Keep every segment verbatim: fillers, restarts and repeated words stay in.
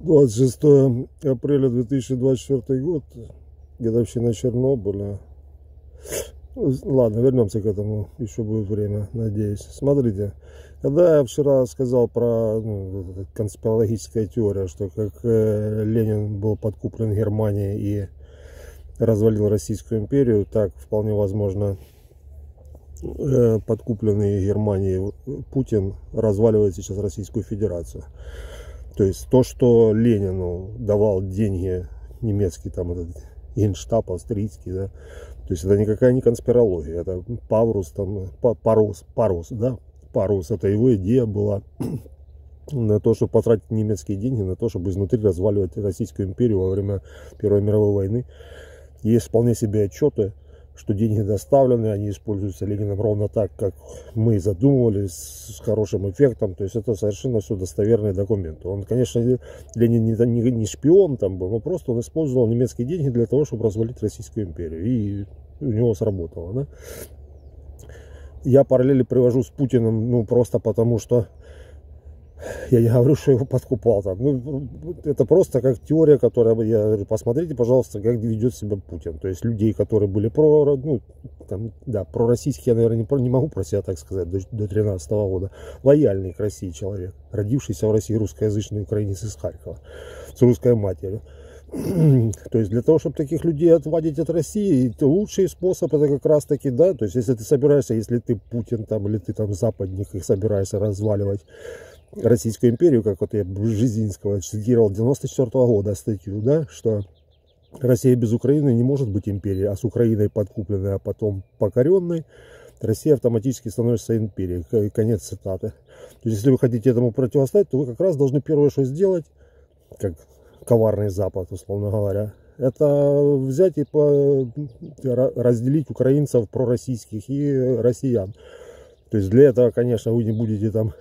двадцать шестое апреля две тысячи двадцать четвёртый год, годовщина Чернобыля. Ладно, вернемся к этому, еще будет время, надеюсь. Смотрите, когда я вчера сказал про ну, конспирологическая теория, что как э, Ленин был подкуплен Германией и развалил Российскую империю, так вполне возможно э, подкупленный Германией Путин разваливает сейчас Российскую Федерацию. То есть то, что Ленину давал деньги немецкий там этот генштаб австрийский, да, то есть это никакая не конспирология, это Паврус там, Парус, Парус, да, Парус, это его идея была на то, чтобы потратить немецкие деньги, на то, чтобы изнутри разваливать Российскую империю во время Первой мировой войны. Есть вполне себе отчеты, что деньги доставлены, они используются Лениным ровно так, как мы задумывали, с хорошим эффектом. То есть это совершенно все достоверные документы. Он, конечно, Ленин не, не, не шпион там был, но просто он использовал немецкие деньги для того, чтобы развалить Российскую империю. И у него сработало. Да? Я параллели привожу с Путиным, ну, просто потому что я не говорю, что его подкупал там. Ну, это просто как теория, которая, я говорю, посмотрите, пожалуйста, как ведет себя Путин. То есть людей, которые были про, ну, там, да, пророссийские, я, наверное, не, про, не могу про себя так сказать, до, до тринадцатого года. Лояльный к России человек, родившийся в России русскоязычный украинец из Харькова, с русской матерью. То есть для того, чтобы таких людей отводить от России, лучший способ это как раз таки, да, то есть если ты собираешься, если ты Путин там, или ты там западник, их собираешься разваливать Российскую империю, как вот я Бжезинского цитировал девяносто четвёртого года статью, да, что Россия без Украины не может быть империей, а с Украиной подкупленной, а потом покоренной, Россия автоматически становится империей. Конец цитаты. То есть если вы хотите этому противостоять, то вы как раз должны первое, что сделать, как коварный Запад, условно говоря, это взять и по, разделить украинцев пророссийских и россиян. То есть для этого, конечно, вы не будете там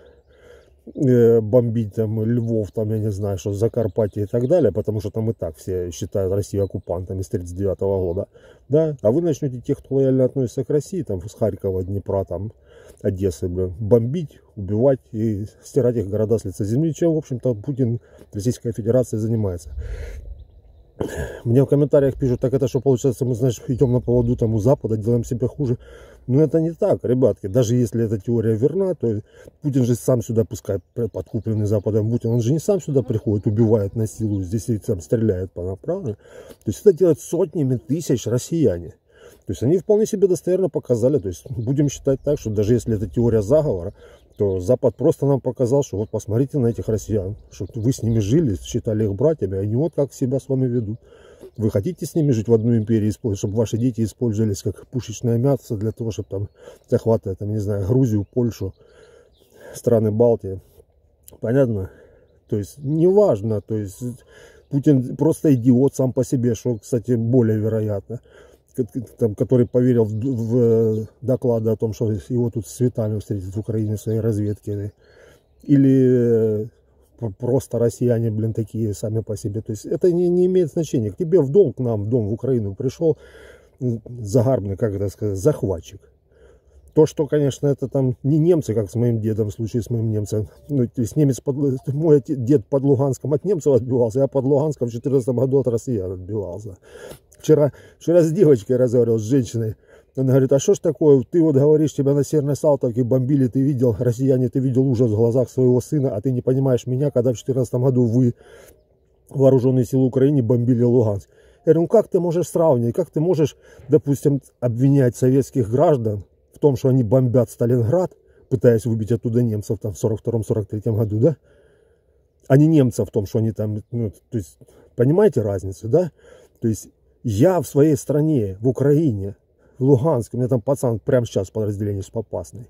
бомбить там Львов, там, я не знаю, что Закарпатье и так далее, потому что там и так все считают Россию оккупантами с тридцать девятого года, да, а вы начнете тех, кто лояльно относится к России, там, с Харькова, Днепра, там, Одессы, блин, бомбить, убивать и стирать их города с лица земли, чем, в общем-то, Путин, Российская Федерация занимается. Мне в комментариях пишут, так это что получается, мы, значит, идем на поводу там у Запада, делаем себе хуже. Но это не так, ребятки. Даже если эта теория верна, то Путин же сам сюда, пускай подкупленный Западом Путин, он же не сам сюда приходит, убивает, насилует, здесь и там стреляет по направлению. То есть это делают сотнями тысяч россияне. То есть они вполне себе достоверно показали. То есть будем считать так, что даже если это теория заговора, то Запад просто нам показал, что вот посмотрите на этих россиян, что вы с ними жили, считали их братьями, а они вот как себя с вами ведут. Вы хотите с ними жить в одной империи, чтобы ваши дети использовались как пушечное мясо для того, чтобы там захватывать, там, не знаю, Грузию, Польшу, страны Балтии. Понятно? То есть неважно, то есть Путин просто идиот сам по себе, что, кстати, более вероятно. Там, который поверил в, в доклады о том, что его тут с цветами встретят в Украине в своей разведке. Или просто россияне, блин, такие сами по себе. То есть это не, не имеет значения. К тебе в дом, к нам в дом, в Украину пришел загарбный, как это сказать, захватчик. То, что, конечно, это там не немцы, как с моим дедом, в случае с моим немцем. Ну, то есть немец, под, мой дед под Луганском от немцев отбивался, я под Луганском в четырнадцатом году от россиян отбивался. Вчера, вчера с девочкой разговаривал, с женщиной. Она говорит, а что ж такое, ты вот говоришь, тебя на Северной Салтовке бомбили, ты видел, россияне, ты видел ужас в глазах своего сына, а ты не понимаешь меня, когда в четырнадцатом году вы, вооруженные силы Украины, бомбили Луганск. Я говорю, ну как ты можешь сравнивать, как ты можешь, допустим, обвинять советских граждан в том, что они бомбят Сталинград, пытаясь выбить оттуда немцев там в сорок втором — сорок третьем году, да? А не немцев в том, что они там, ну, то есть, понимаете разницу, да? То есть, я в своей стране, в Украине, в Луганске, у меня там пацан прямо сейчас в подразделении Попасный.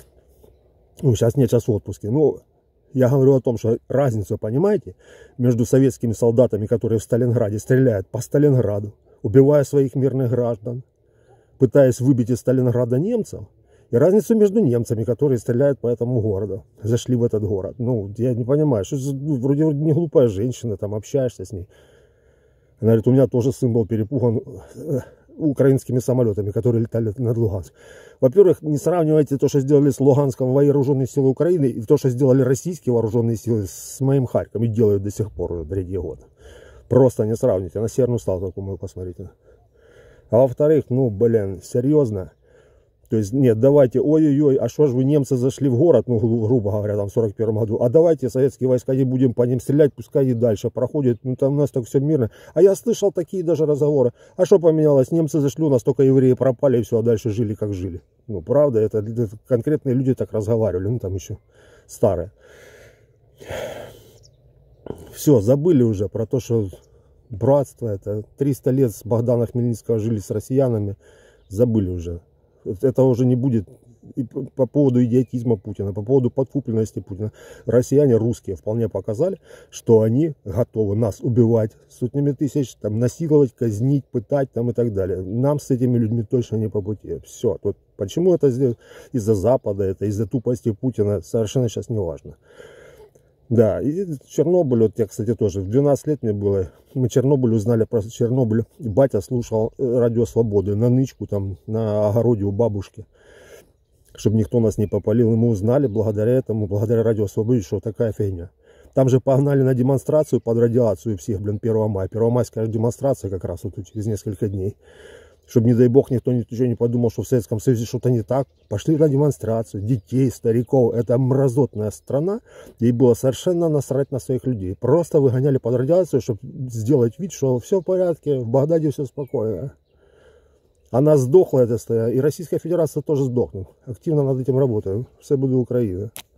Ну, сейчас нет, сейчас в отпуске. Ну, я говорю о том, что разницу, понимаете, между советскими солдатами, которые в Сталинграде стреляют по Сталинграду, убивая своих мирных граждан, пытаясь выбить из Сталинграда немцев, и разницу между немцами, которые стреляют по этому городу, зашли в этот город. Ну, я не понимаю, что вроде не глупая женщина, там общаешься с ней. Она говорит, у меня тоже сын был перепуган украинскими самолетами, которые летали над Луганском. Во-первых, не сравнивайте то, что сделали с Луганском вооруженные силы Украины, и то, что сделали российские вооруженные силы с моим Харьковом, и делают до сих пор, уже третий год. Просто не сравните. На Северную Ставку мы посмотрите. А во-вторых, ну, блин, серьезно. То есть, нет, давайте, ой-ой-ой, а что ж вы, немцы зашли в город, ну, грубо говоря, там в сорок первом году, а давайте советские войска не будем по ним стрелять, пускай и дальше проходят, ну, там у нас так все мирно. А я слышал такие даже разговоры, а что поменялось, немцы зашли, у нас только евреи пропали, и все, а дальше жили, как жили. Ну, правда, это, это конкретные люди так разговаривали, ну, там еще старые. Все, забыли уже про то, что братство, это триста лет с Богдана Хмельницкого жили с россиянами, забыли уже. Это уже не будет и по поводу идиотизма Путина, по поводу подкупленности Путина. Россияне русские вполне показали, что они готовы нас убивать сотнями тысяч, там, насиловать, казнить, пытать там, и так далее. Нам с этими людьми точно не по пути. Все. Вот почему это из-за Запада, это из-за тупости Путина, совершенно сейчас не важно. Да, и Чернобыль, вот я, кстати, тоже, в двенадцать лет мне было, мы Чернобыль узнали про Чернобыль, батя слушал Радио Свободы на нычку, там, на огороде у бабушки, чтобы никто нас не попалил, и мы узнали благодаря этому, благодаря Радио Свободе, что такая фигня. Там же погнали на демонстрацию под радиацию всех, блин, первого мая, первомайская демонстрация как раз вот через несколько дней. Чтобы, не дай бог, никто ничего не подумал, что в Советском Союзе что-то не так. Пошли на демонстрацию. Детей, стариков. Это мразотная страна. Ей было совершенно насрать на своих людей. Просто выгоняли под радиацию, чтобы сделать вид, что все в порядке, в Багдаде все спокойно. Она сдохла, эта стоя. И Российская Федерация тоже сдохнет. Активно над этим работаем. Все будет Украина.